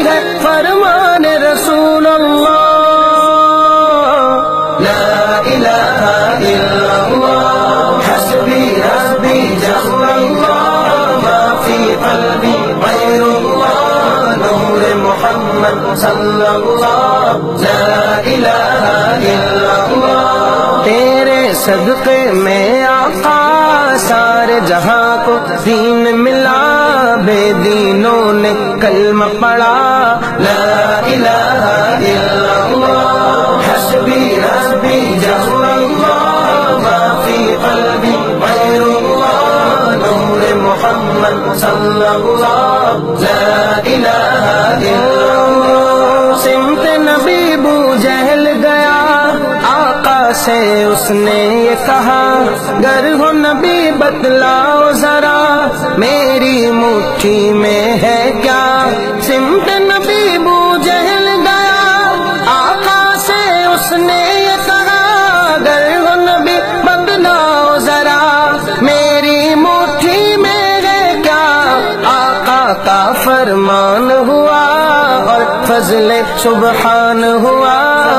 ہے فرمان رسول اللہ، لا الہ الا اللہ، حسبی ربی جل اللہ، ما فی قلبی غیر اللہ، نور محمد صلی اللہ، لا الہ الا اللہ۔ تیرے صدقے میں آقا سارے جہاں کو دین ملا، بے دینوں نے کلمہ پڑھا، لا الہ الا اللہ، حسبی ربی جل اللہ، ما فی قلبی غیر اللہ، نور محمد صلی اللہ، لا الہ الا اللہ۔ سمت نبی بو جہل گیا، آقا سے اس نے یہ کہا، گر ہو نبی بتلاؤ ذرا، میری مٹھی میں ہے کیا؟ سمت نبی بو جہل گیا، آقا سے اس نے یہ کہا، گر ہو نبی بتلاؤ ذرا، میری مٹھی میں ہے کیا؟ آقا کا فرمان ہوا اور فضل سبحان ہوا،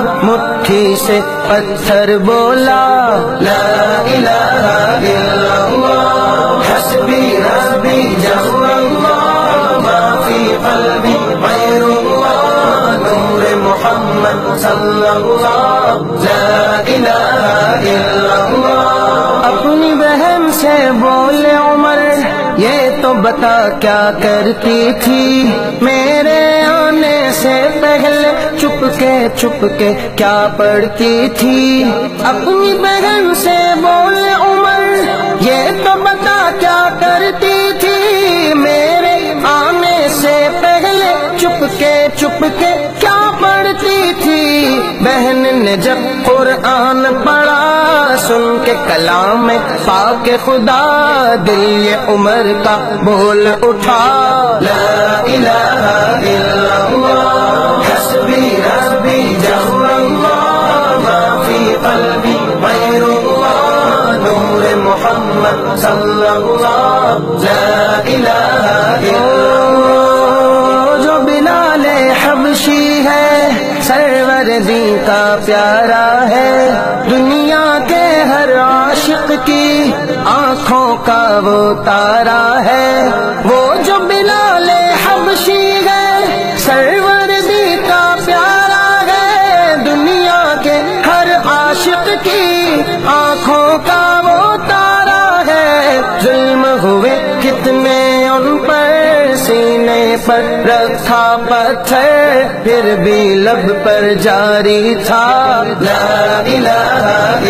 مٹھی سے پتھر بولا، لا الہ الا اللہ، حسبی ربی جل اللہ، ما فی قلبی غیر اللہ، نور محمد صلی اللہ، لا الہ الا اللہ۔ اپنی بہن سے بولے عمر، یہ تو بتا کیا کرتی تھی، میرے آنے سے پہلے چھپ کے کیا پڑھتی تھی؟ اپنی بہن سے بولے عمر، یہ تو بتا کیا کرتی تھی، میرے آنے سے پہلے چھپ کے کیا پڑھتی تھی؟ بہن نے جب قرآن پڑھا، سن کے کلام پاک خدا، دل یہ عمر کا بول اٹھا، لا الہ الا اللہ، حسبی ربی جل اللہ، ما فی قلبی غیر اللہ، نور محمد صلی اللہ، لا الہ الا اللہ۔ جو بلال حبشی ہے سرور دی کا پیارا ہے، دنیا کے ہر عاشق کی آنکھوں کا وہ تارا ہے، وہ جو بلال حبشی ہے سرور دی کا پیارا ہے، دنیا کے ہر عاشق کی آنکھوں کا وہ تارا ہے، ظلم ہوئے کتنے ان پر، سینے پر رکھا پتھر، پھر بھی لب پر جاری تھا، لا الہ